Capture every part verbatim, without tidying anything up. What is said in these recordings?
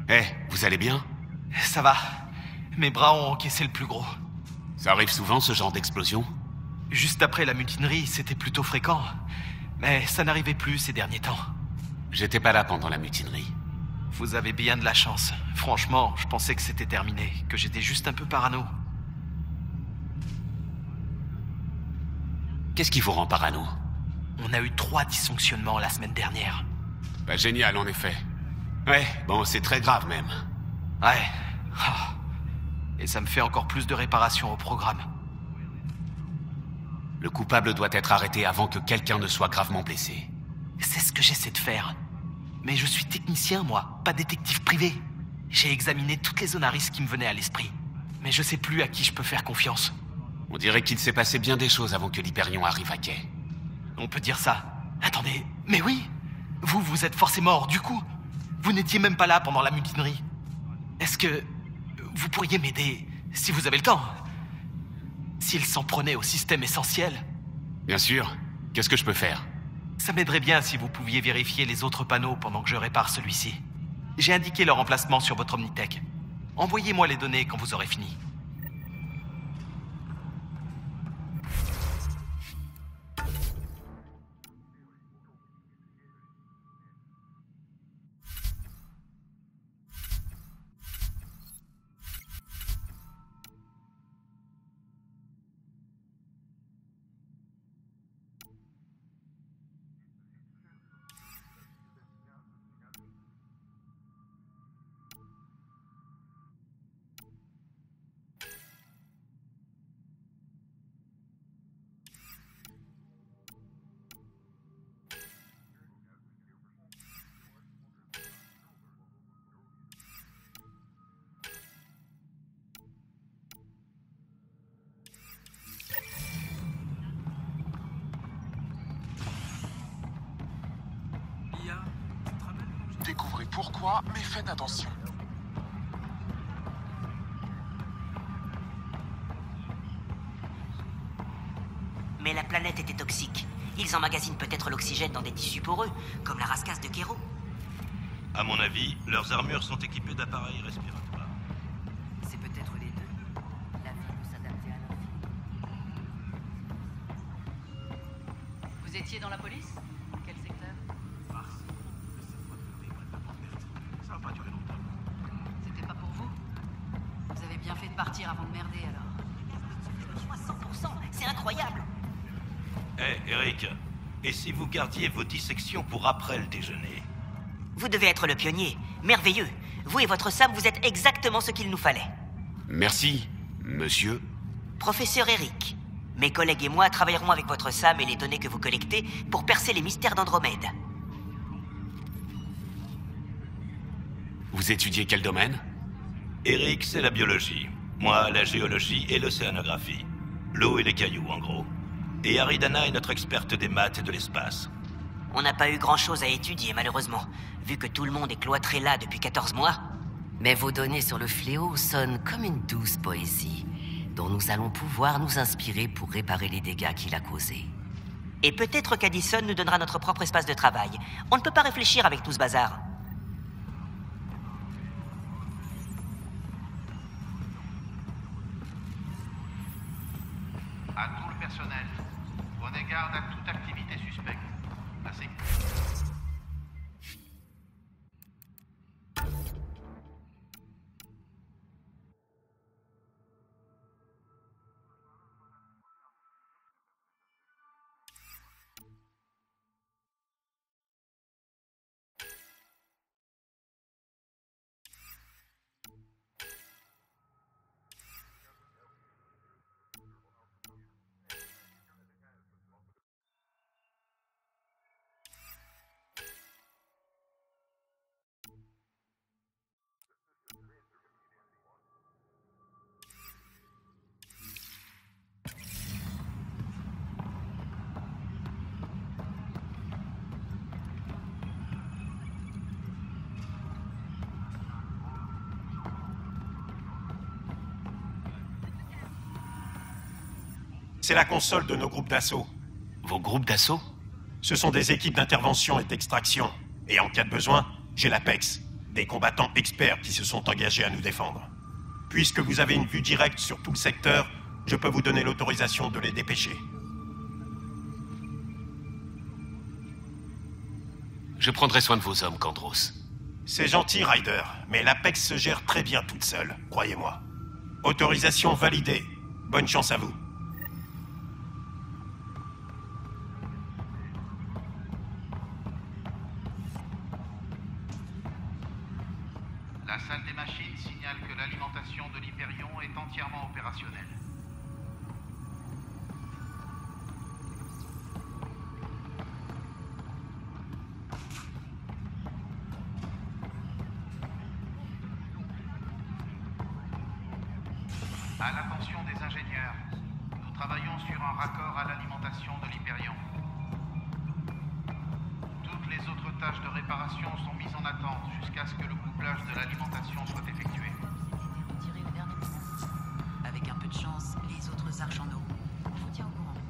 Eh, vous allez bien? Ça va. Mes bras ont encaissé le plus gros. Ça arrive souvent, ce genre d'explosion? Juste après la mutinerie, c'était plutôt fréquent. Mais ça n'arrivait plus ces derniers temps. J'étais pas là pendant la mutinerie. Vous avez bien de la chance. Franchement, je pensais que c'était terminé, que j'étais juste un peu parano. Qu'est-ce qui vous rend parano? On a eu trois dysfonctionnements la semaine dernière. Bah génial, en effet. Ouais, bon, c'est très grave même. Ouais. Ah. Et ça me fait encore plus de réparations au programme. Le coupable doit être arrêté avant que quelqu'un ne soit gravement blessé. C'est ce que j'essaie de faire. Mais je suis technicien, moi, pas détective privé. J'ai examiné toutes les zones à risque qui me venaient à l'esprit. Mais je sais plus à qui je peux faire confiance. On dirait qu'il s'est passé bien des choses avant que l'Hyperion arrive à quai. On peut dire ça. Attendez, mais oui! Vous, vous êtes forcément hors du coup. Vous n'étiez même pas là pendant la mutinerie. Est-ce que vous pourriez m'aider, si vous avez le temps? S'il s'en prenait au système essentiel? Bien sûr. Qu'est-ce que je peux faire? Ça m'aiderait bien si vous pouviez vérifier les autres panneaux pendant que je répare celui-ci. J'ai indiqué leur emplacement sur votre Omnitech. Envoyez-moi les données quand vous aurez fini. Découvrez pourquoi, mais faites attention. Mais la planète était toxique. Ils emmagasinent peut-être l'oxygène dans des tissus poreux, comme la rascasse de Kero. À mon avis, leurs armures sont équipées d'appareils respiratoires. C'est peut-être les deux. La vie peut s'adapter à l'infini. Vous étiez dans la police? Quel secteur? Mars. Laissez-moi pleurer, moi, de la merde. Ça va pas durer longtemps. C'était pas pour vous? Vous avez bien fait de partir avant de merder, alors. cent pour cent, c'est incroyable. Hé, hey, Eric, et si vous gardiez vos dissections pour après le déjeuner? Vous devez être le pionnier. Merveilleux. Vous et votre Sam, vous êtes exactement ce qu'il nous fallait. Merci, monsieur. Professeur Eric, mes collègues et moi travaillerons avec votre Sam et les données que vous collectez pour percer les mystères d'Andromède. Vous étudiez quel domaine? Eric, c'est la biologie. Moi, la géologie et l'océanographie. L'eau et les cailloux, en gros. Et Aridana est notre experte des maths et de l'espace. On n'a pas eu grand-chose à étudier, malheureusement, vu que tout le monde est cloîtré là depuis quatorze mois. Mais vos données sur le fléau sonnent comme une douce poésie, dont nous allons pouvoir nous inspirer pour réparer les dégâts qu'il a causés. Et peut-être qu'Addison nous donnera notre propre espace de travail. On ne peut pas réfléchir avec tout ce bazar. À tout le personnel, prenez garde à toute activité suspecte. Merci. C'est la console de nos groupes d'assaut. Vos groupes d'assaut? Ce sont des équipes d'intervention et d'extraction. Et en cas de besoin, j'ai l'Apex. Des combattants experts qui se sont engagés à nous défendre. Puisque vous avez une vue directe sur tout le secteur, je peux vous donner l'autorisation de les dépêcher. Je prendrai soin de vos hommes, Kandros. C'est gentil, Ryder, mais l'Apex se gère très bien toute seule, croyez-moi. Autorisation validée. Bonne chance à vous. La salle des machines signale que l'alimentation de l'Hyperion est entièrement opérationnelle. À l'attention des ingénieurs, nous travaillons sur un raccord à l'alimentation de l'Hyperion. Toutes les autres tâches de réparation sont mises en attente jusqu'à ce que le couplage de l'alimentation soit effectué. Vous tirez le dernier moment. Avec un peu de chance, les autres arches en eau. Je vous tiens au courant.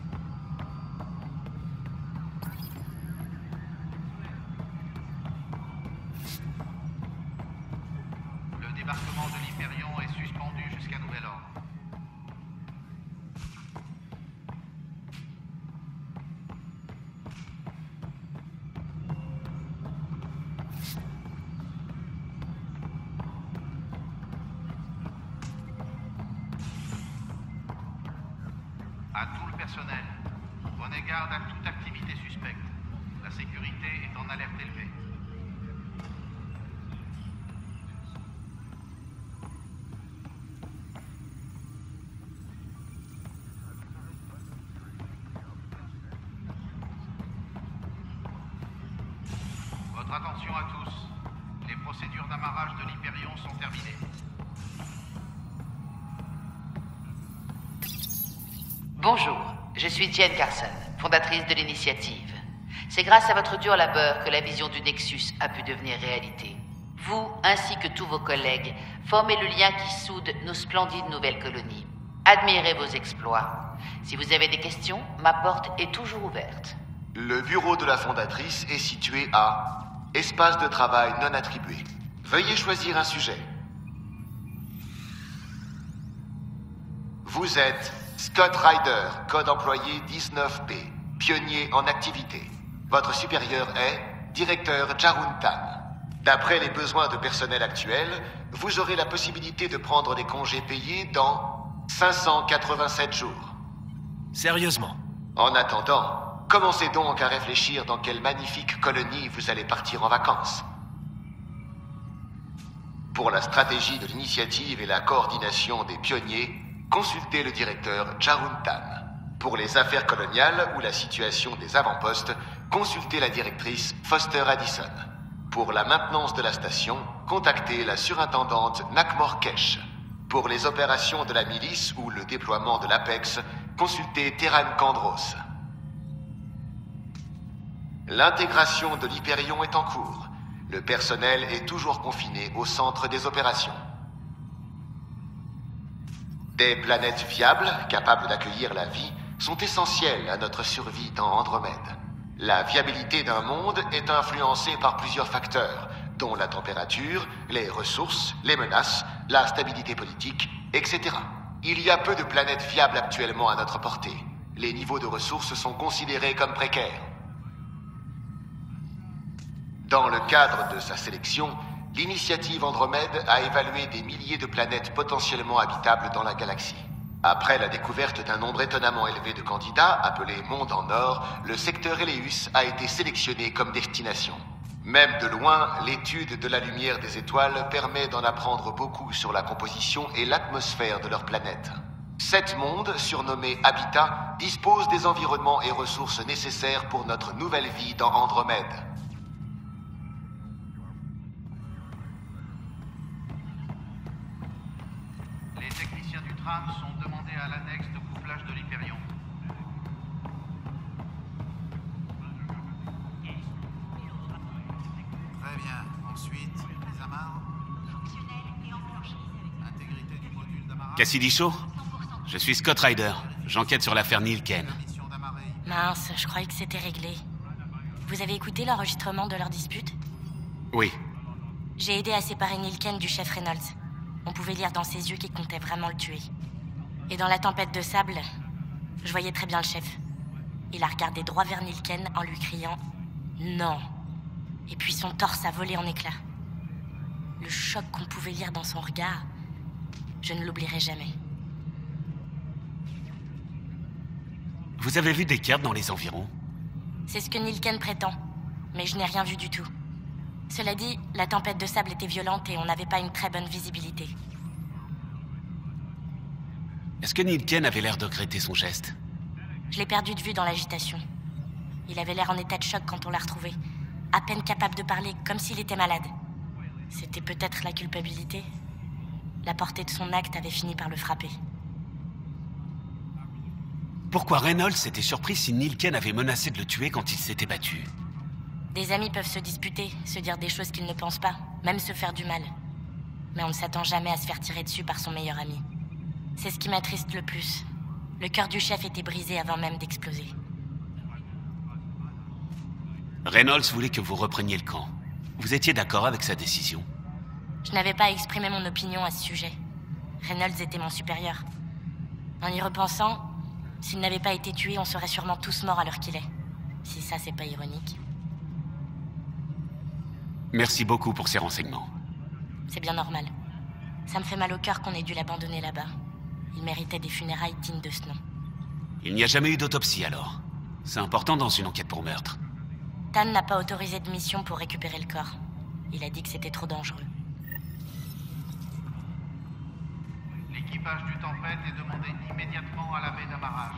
Le débarquement de l'Hyperion est suspendu jusqu'à nouvel ordre. À tout le personnel, prenez garde à toute activité suspecte. La sécurité est en alerte élevée. Votre attention à tous. Les procédures d'amarrage de l'Hyperion sont terminées. Bonjour, je suis Jen Carson, fondatrice de l'initiative. C'est grâce à votre dur labeur que la vision du Nexus a pu devenir réalité. Vous, ainsi que tous vos collègues, formez le lien qui soude nos splendides nouvelles colonies. Admirez vos exploits. Si vous avez des questions, ma porte est toujours ouverte. Le bureau de la fondatrice est situé à Espace de travail non attribué. Veuillez choisir un sujet. Vous êtes Scott Ryder, code employé dix-neuf B, pionnier en activité. Votre supérieur est directeur Jarun Tan. D'après les besoins de personnel actuels, vous aurez la possibilité de prendre des congés payés dans cinq cent quatre-vingt-sept jours. Sérieusement? En attendant, commencez donc à réfléchir dans quelle magnifique colonie vous allez partir en vacances. Pour la stratégie de l'initiative et la coordination des pionniers, consultez le directeur Jarun Tan. Pour les affaires coloniales ou la situation des avant-postes, consultez la directrice Foster Addison. Pour la maintenance de la station, contactez la surintendante Nakmor Kesh. Pour les opérations de la milice ou le déploiement de l'Apex, consultez Terran Kandros. L'intégration de l'Hyperion est en cours. Le personnel est toujours confiné au centre des opérations. Des planètes viables, capables d'accueillir la vie, sont essentielles à notre survie dans Andromède. La viabilité d'un monde est influencée par plusieurs facteurs, dont la température, les ressources, les menaces, la stabilité politique, et cetera. Il y a peu de planètes viables actuellement à notre portée. Les niveaux de ressources sont considérés comme précaires. Dans le cadre de sa sélection, l'initiative Andromède a évalué des milliers de planètes potentiellement habitables dans la galaxie. Après la découverte d'un nombre étonnamment élevé de candidats, appelés Monde en Or, le secteur Eleus a été sélectionné comme destination. Même de loin, l'étude de la lumière des étoiles permet d'en apprendre beaucoup sur la composition et l'atmosphère de leur planète. Sept mondes, surnommés Habitat, disposent des environnements et ressources nécessaires pour notre nouvelle vie dans Andromède. Les techniciens du tram sont demandés à l'annexe de couplage de l'Hyperion. Très bien. Ensuite, les amarres. Intégrité du module d'amarrage. Cassidy Shaw? Je suis Scott Ryder. J'enquête sur l'affaire Nielken. Mince, je croyais que c'était réglé. Vous avez écouté l'enregistrement de leur dispute? Oui. J'ai aidé à séparer Nilken du chef Reynolds. On pouvait lire dans ses yeux qu'il comptait vraiment le tuer. Et dans la tempête de sable, je voyais très bien le chef. Il a regardé droit vers Nilken en lui criant « Non !» Et puis son torse a volé en éclats. Le choc qu'on pouvait lire dans son regard, je ne l'oublierai jamais. Vous avez vu des cartes dans les environs? C'est ce que Nilken prétend, mais je n'ai rien vu du tout. Cela dit, la tempête de sable était violente et on n'avait pas une très bonne visibilité. Est-ce que Nilken avait l'air de regretter son geste? Je l'ai perdu de vue dans l'agitation. Il avait l'air en état de choc quand on l'a retrouvé. À peine capable de parler, comme s'il était malade. C'était peut-être la culpabilité. La portée de son acte avait fini par le frapper. Pourquoi Reynolds s'était surpris si Nilken avait menacé de le tuer quand il s'était battu? Des amis peuvent se disputer, se dire des choses qu'ils ne pensent pas, même se faire du mal. Mais on ne s'attend jamais à se faire tirer dessus par son meilleur ami. C'est ce qui m'attriste le plus. Le cœur du chef était brisé avant même d'exploser. Reynolds voulait que vous repreniez le camp. Vous étiez d'accord avec sa décision? Je n'avais pas exprimé mon opinion à ce sujet. Reynolds était mon supérieur. En y repensant, s'il n'avait pas été tué, on serait sûrement tous morts à l'heure qu'il est. Si ça, c'est pas ironique. Merci beaucoup pour ces renseignements. C'est bien normal. Ça me fait mal au cœur qu'on ait dû l'abandonner là-bas. Il méritait des funérailles dignes de ce nom. Il n'y a jamais eu d'autopsie alors. C'est important dans une enquête pour meurtre. Tan n'a pas autorisé de mission pour récupérer le corps. Il a dit que c'était trop dangereux. L'équipage du Tempête est demandé immédiatement à la baie d'amarrage.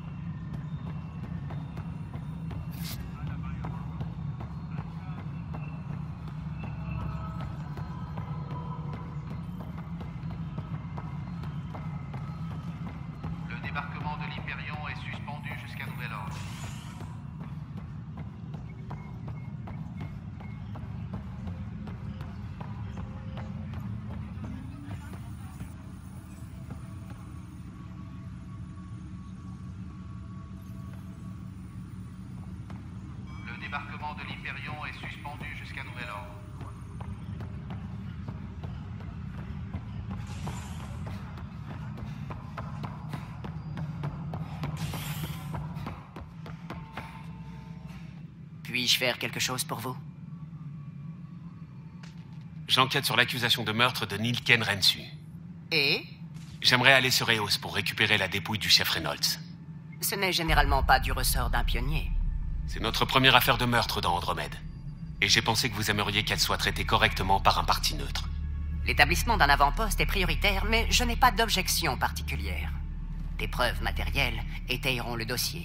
Le débarquement de l'Hyperion est suspendu jusqu'à nouvel ordre. Le débarquement de l'Hyperion est suspendu jusqu'à nouvel ordre. Puis-je faire quelque chose pour vous? J'enquête sur l'accusation de meurtre de Nilken Rensu. Et? J'aimerais aller sur Eos pour récupérer la dépouille du chef Reynolds. Ce n'est généralement pas du ressort d'un pionnier. C'est notre première affaire de meurtre dans Andromède. Et j'ai pensé que vous aimeriez qu'elle soit traitée correctement par un parti neutre. L'établissement d'un avant-poste est prioritaire, mais je n'ai pas d'objection particulière. Des preuves matérielles étayeront le dossier.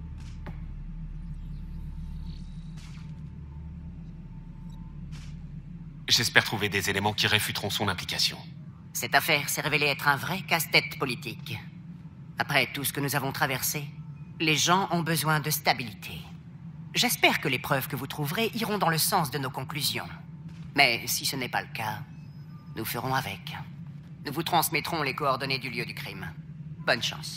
J'espère trouver des éléments qui réfuteront son implication. Cette affaire s'est révélée être un vrai casse-tête politique. Après tout ce que nous avons traversé, les gens ont besoin de stabilité. J'espère que les preuves que vous trouverez iront dans le sens de nos conclusions. Mais si ce n'est pas le cas, nous ferons avec. Nous vous transmettrons les coordonnées du lieu du crime. Bonne chance.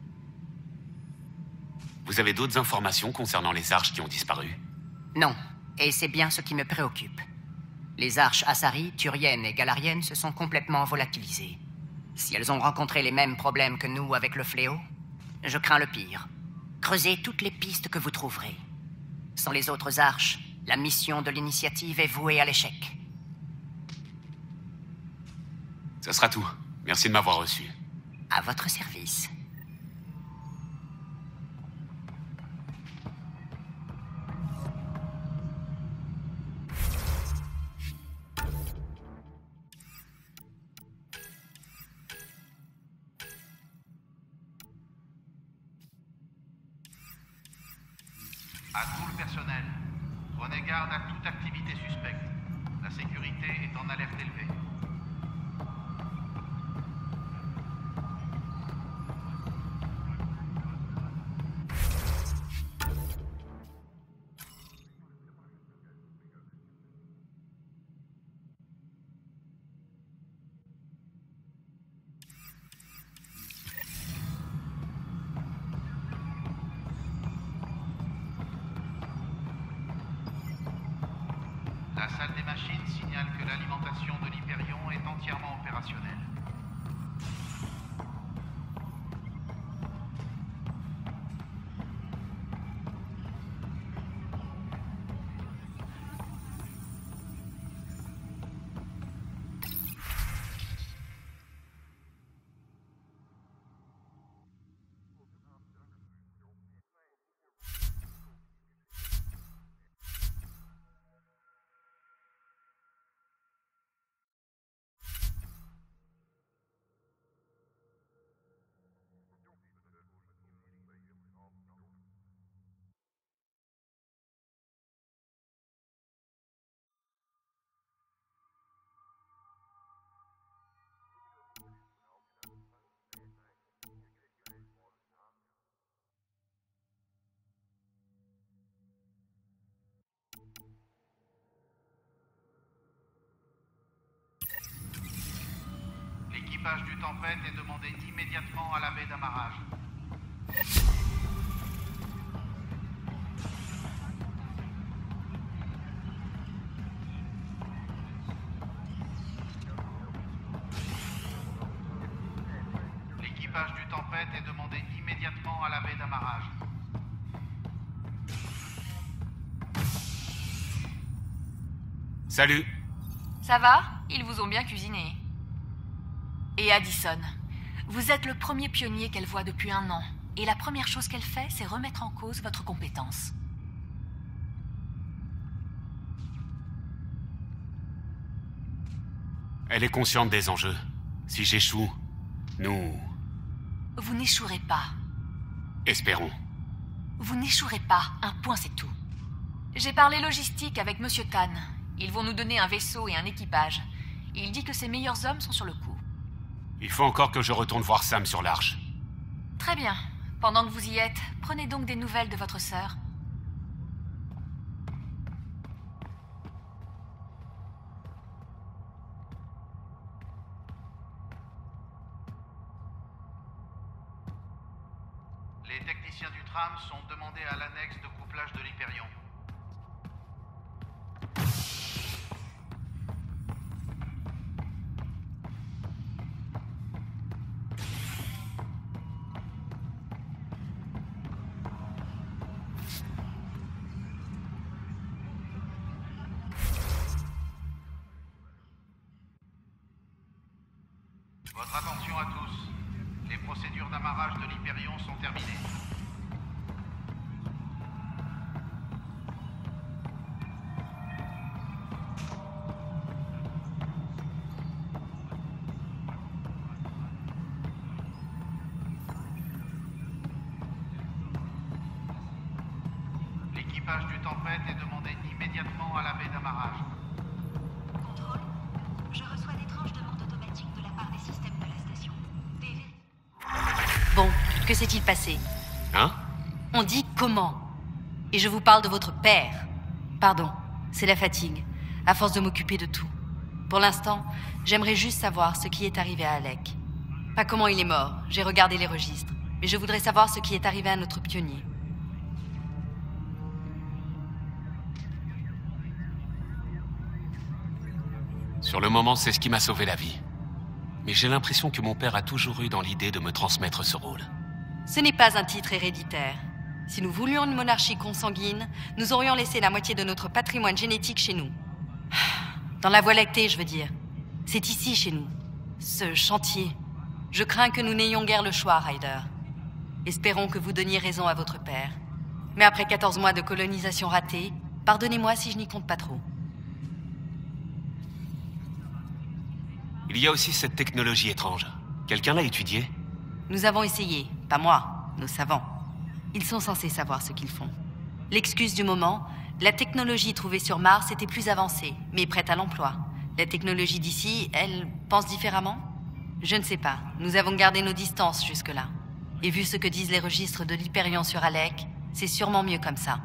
Vous avez d'autres informations concernant les arches qui ont disparu? Non, et c'est bien ce qui me préoccupe. Les arches Asari, Turiennes et Galariennes se sont complètement volatilisées. Si elles ont rencontré les mêmes problèmes que nous avec le fléau, je crains le pire. Creusez toutes les pistes que vous trouverez. Sans les autres arches, la mission de l'initiative est vouée à l'échec. Ça sera tout. Merci de m'avoir reçu. À votre service. À tout le personnel, prenez garde à toute activité suspecte. La sécurité est en alerte élevée. La salle des machines signale que l'alimentation de l'Hyperion est entièrement opérationnelle. L'équipage du Tempête est demandé immédiatement à la baie d'amarrage. L'équipage du Tempête est demandé immédiatement à la baie d'amarrage. Salut. Ça va? Ils vous ont bien cuisiné. Et Addison, vous êtes le premier pionnier qu'elle voit depuis un an. Et la première chose qu'elle fait, c'est remettre en cause votre compétence. Elle est consciente des enjeux. Si j'échoue, nous... Vous n'échouerez pas. Espérons. Vous n'échouerez pas. Un point, c'est tout. J'ai parlé logistique avec Monsieur Tan. Ils vont nous donner un vaisseau et un équipage. Il dit que ses meilleurs hommes sont sur le coup. Il faut encore que je retourne voir Sam sur l'Arche. Très bien. Pendant que vous y êtes, prenez donc des nouvelles de votre sœur. Les techniciens du tram sont demandés à l'annexe de couplage de l'Hyperion. Votre attention à tous. Les procédures d'amarrage de l'Hyperion sont terminées. L'équipage du Tempête est demandé immédiatement à la baie d'amarrage. Contrôle, je reçois d'étranges demandes automatiques de la part des systèmes de la station. Des... Bon, que s'est-il passé? Hein? On dit comment? Et je vous parle de votre père. Pardon, c'est la fatigue, à force de m'occuper de tout. Pour l'instant, j'aimerais juste savoir ce qui est arrivé à Alec. Pas comment il est mort, j'ai regardé les registres. Mais je voudrais savoir ce qui est arrivé à notre pionnier. Sur le moment, c'est ce qui m'a sauvé la vie. Mais j'ai l'impression que mon père a toujours eu dans l'idée de me transmettre ce rôle. Ce n'est pas un titre héréditaire. Si nous voulions une monarchie consanguine, nous aurions laissé la moitié de notre patrimoine génétique chez nous. Dans la Voie lactée, je veux dire. C'est ici, chez nous. Ce chantier. Je crains que nous n'ayons guère le choix, Ryder. Espérons que vous donniez raison à votre père. Mais après quatorze mois de colonisation ratée, pardonnez-moi si je n'y compte pas trop. Il y a aussi cette technologie étrange. Quelqu'un l'a étudiée? Nous avons essayé, pas moi, nos savants. Ils sont censés savoir ce qu'ils font. L'excuse du moment, la technologie trouvée sur Mars était plus avancée, mais prête à l'emploi. La technologie d'ici, elle pense différemment? Je ne sais pas. Nous avons gardé nos distances jusque-là. Et vu ce que disent les registres de l'Hyperion sur Alec, c'est sûrement mieux comme ça.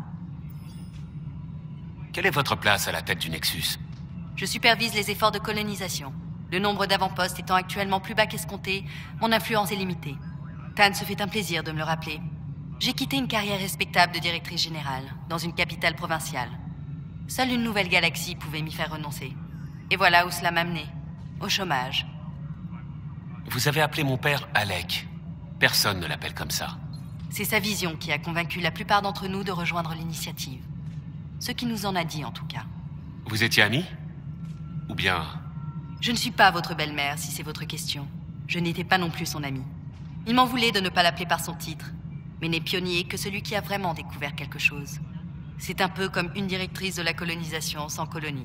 Quelle est votre place à la tête du Nexus? Je supervise les efforts de colonisation. Le nombre d'avant-postes étant actuellement plus bas qu'escompté, mon influence est limitée. Tan se fait un plaisir de me le rappeler. J'ai quitté une carrière respectable de directrice générale, dans une capitale provinciale. Seule une nouvelle galaxie pouvait m'y faire renoncer. Et voilà où cela m'a mené. Au chômage. Vous avez appelé mon père Alec. Personne ne l'appelle comme ça. C'est sa vision qui a convaincu la plupart d'entre nous de rejoindre l'initiative. Ce qui nous en a dit, en tout cas. Vous étiez amis? Ou bien... Je ne suis pas votre belle-mère, si c'est votre question. Je n'étais pas non plus son amie. Il m'en voulait de ne pas l'appeler par son titre, mais n'est pionnier que celui qui a vraiment découvert quelque chose. C'est un peu comme une directrice de la colonisation sans colonie.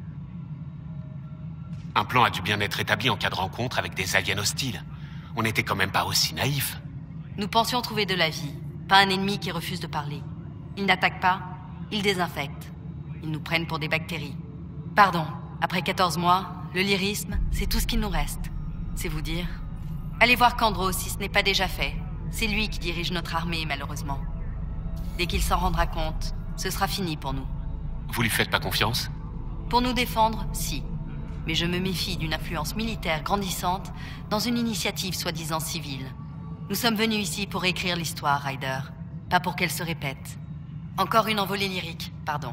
Un plan a dû bien être établi en cas de rencontre avec des aliens hostiles. On n'était quand même pas aussi naïfs. Nous pensions trouver de la vie, pas un ennemi qui refuse de parler. Ils n'attaquent pas, ils désinfectent. Ils nous prennent pour des bactéries. Pardon, après quatorze mois, le lyrisme, c'est tout ce qu'il nous reste. C'est vous dire. Allez voir Kandros si ce n'est pas déjà fait. C'est lui qui dirige notre armée, malheureusement. Dès qu'il s'en rendra compte, ce sera fini pour nous. Vous lui faites pas confiance? Pour nous défendre, si. Mais je me méfie d'une influence militaire grandissante dans une initiative soi-disant civile. Nous sommes venus ici pour écrire l'histoire, Ryder. Pas pour qu'elle se répète. Encore une envolée lyrique, pardon.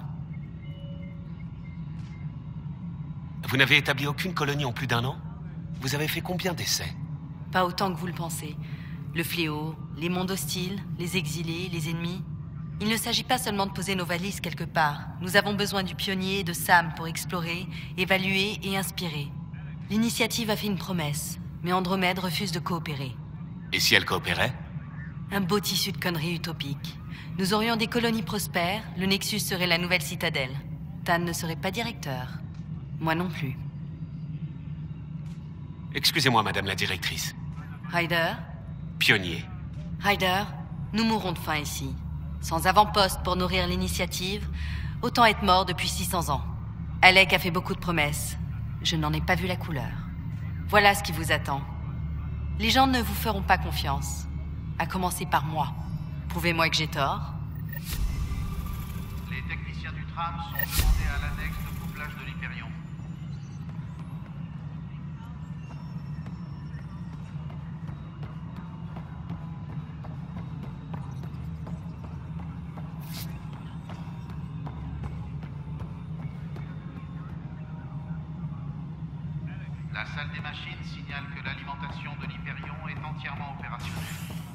Vous n'avez établi aucune colonie en plus d'un an? Vous avez fait combien d'essais? Pas autant que vous le pensez. Le fléau, les mondes hostiles, les exilés, les ennemis. Il ne s'agit pas seulement de poser nos valises quelque part. Nous avons besoin du pionnier et de Sam pour explorer, évaluer et inspirer. L'initiative a fait une promesse, mais Andromède refuse de coopérer. Et si elle coopérait? Un beau tissu de conneries utopiques. Nous aurions des colonies prospères, le Nexus serait la nouvelle citadelle. Tan ne serait pas directeur. Moi non plus. Excusez-moi, madame la directrice. Ryder? Pionnier. Ryder, nous mourrons de faim ici. Sans avant-poste pour nourrir l'initiative, autant être mort depuis six cents ans. Alec a fait beaucoup de promesses. Je n'en ai pas vu la couleur. Voilà ce qui vous attend. Les gens ne vous feront pas confiance. À commencer par moi. Prouvez-moi que j'ai tort. Les techniciens du tram sont demandés à l'annexe de couplage de l'Hyperion. La salle des machines signale que l'alimentation de l'Hyperion est entièrement opérationnelle.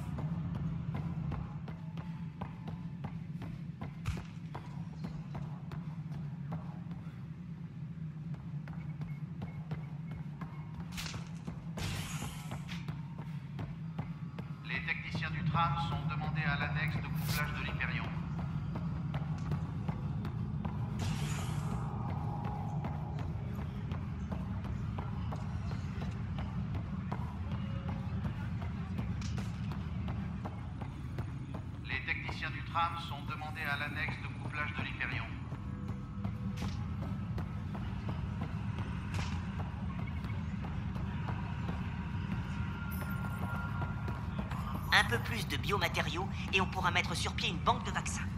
Les techniciens du tram sont demandés à l'annexe de couplage de l'Hyperion. Les techniciens du tram sont demandés à l'annexe de couplage de l'Hyperion. Un peu plus de biomatériaux et on pourra mettre sur pied une banque de vaccins.